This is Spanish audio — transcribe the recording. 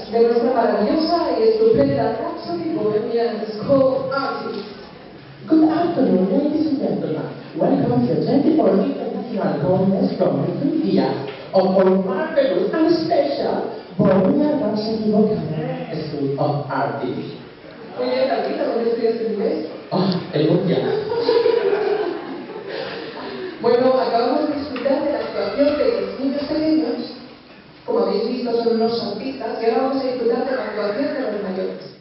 de nuestra maravillosa y estupenda Rhapsody Bohemian School Artist. Good afternoon, ladies and gentlemen. Welcome to the 24th International Bohemian School Dia of our marvelous and special Bohemian Rhapsody Vocal School of Artists. Muy bien, Talita, ¿dónde estudias inglés? El mundial. Bueno, acabamos de disfrutar de la actuación de los niños pequeños. Como habéis visto, son unos artistas, y ahora vamos a disfrutar de la actuación de los mayores.